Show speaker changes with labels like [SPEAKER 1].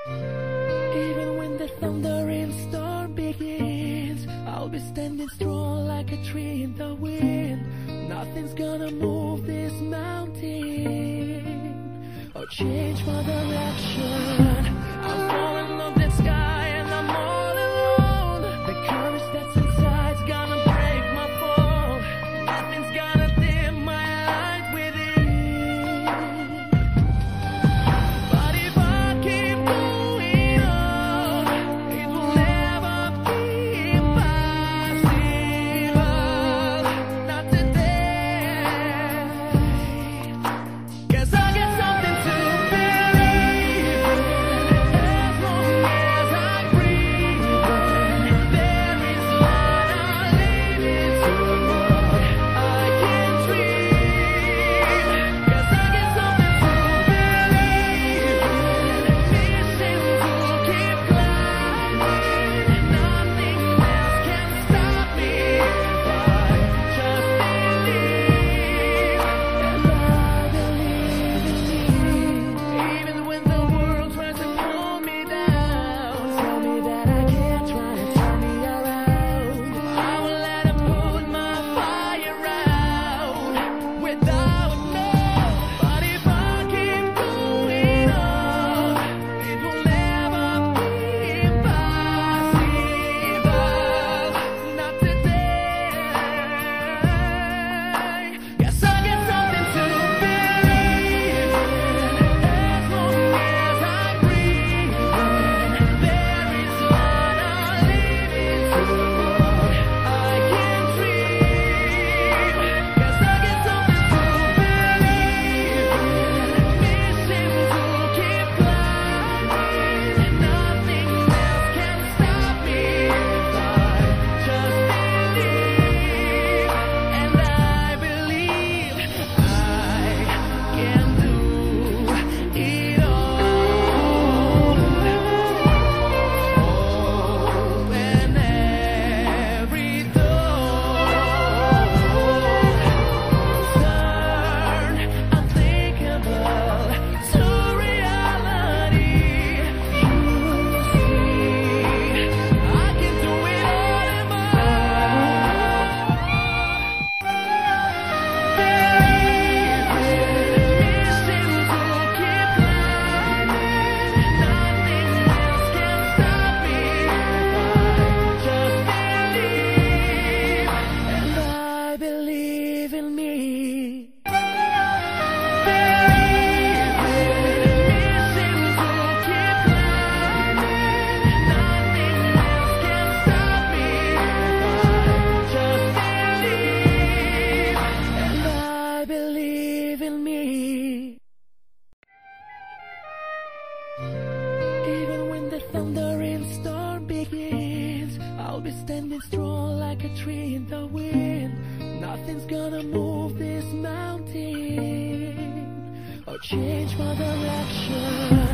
[SPEAKER 1] Even when the thunder and storm begins, I'll be standing strong like a tree in the wind. Nothing's gonna move this mountain or change my direction. I'm falling off the sky and I'm all alone. The courage that's inside's gonna break my fall. Nothing's gonna dim my light within. But if I keep going on, it will never be impossible. Not today. 'Cause I got something to believe in. As long as I'm breathing, there is light I lead into what I can dream. 'Cause I got something to believe in. Mission to keep climbing. Nothing else can stop me if I just believe. And I believe in me. Even when the world tries to pull me down, tell me that I can't, try to turn me around. I will let them put my fire out without no. But if I keep going on, it will never be impossible. Not today. 'Cause I got something to believe in. As long as I'm breathing, there is light I lead into what I can dream. 'Cause I got something to believe in. Mission to keep climbing. Nothing else can stop me if I just believe. And I believe I can do it all. Open every door. Turn unthinkable to reality. You see, I can do it all in my mission to keep climbing. Nothing else can stop me if I just believe. And I believe in me. Mission to keep climbing. Nothing else can stop me if I just believe. And I believe in me. Even when the thunder and storm begins, I'll be standing strong like a tree in the wind. Nothing's gonna move this mountain or change my direction.